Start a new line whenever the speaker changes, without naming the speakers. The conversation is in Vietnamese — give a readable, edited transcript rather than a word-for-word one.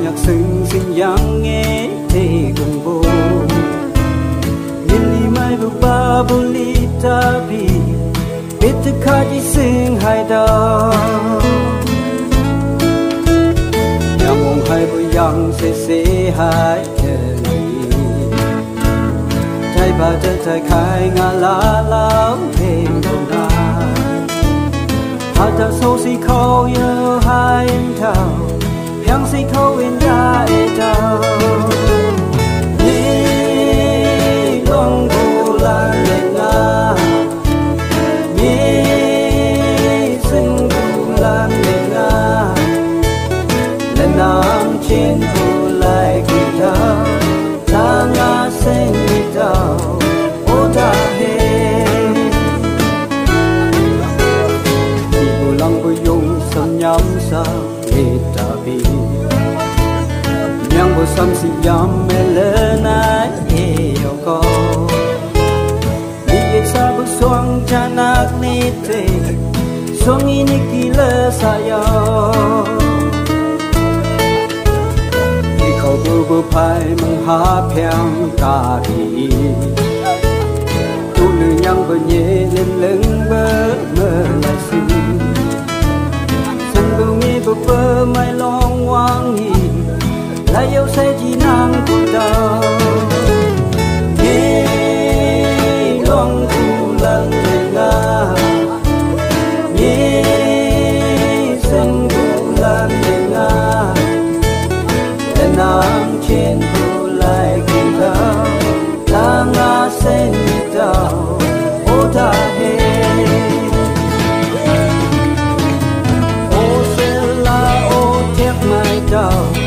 nhạc sừng xinh dáng nghe thế cùng bố nhìn đi mai bu ba bu li ta bi biết thức khai chỉ xinh hai đào nhà mong hai bu yang se hai trái ba trái khai ngã lá lá thêm đầu đà hạt thảo sâu xì khâu yêu hai thảo yang xì khâu in ra thảo ni long bu lan lên ngã ni sinh bu lan lên ngã lên nam trên bu lại kỳ thảo ta ngã sen đi thảo ô ta nhắm sao để ta bi nhang bo sam si yam mele na yêu ko đi xa bước xoang cha nak ni te xoang ini kila saya đi khâu bu bu phai mong ha phiang ta đi tu lư nhang bo nhẹ lên lưng bơ mơ lại xin bơ bơ mai long hoang nghi lại yêu say chỉ nàng của ta nghe long thu lần lên ngã nghe sinh thu lần lên ngã lên nam trên thu lại kinh thao ta ngã sen tao ô ta my dog.